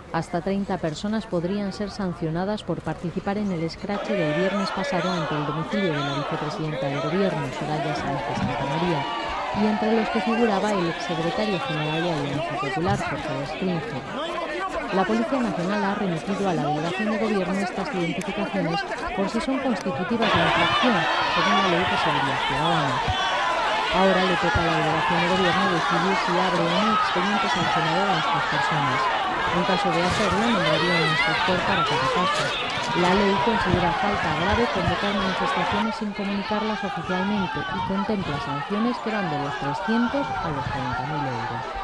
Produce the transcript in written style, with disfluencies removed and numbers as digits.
Hasta 30 personas podrían ser sancionadas por participar en el escrache del viernes pasado ante el domicilio de la vicepresidenta del Gobierno, Soraya Sáenz de Santamaría, y entre los que figuraba el exsecretario general de Alianza Popular, José Esfinge. La Policía Nacional ha remitido a la Delegación de Gobierno estas identificaciones por si son constitutivas de infracción, según la Ley de Seguridad Ciudadana. Ahora le toca a la Delegación de Gobierno decidir si abre o no expediente sancionador a estas personas. En caso de hacerlo, nombraría un inspector para cada caso. La ley considera falta grave convocar manifestaciones sin comunicarlas oficialmente y contempla sanciones que van de los 300 a los 30.000 euros.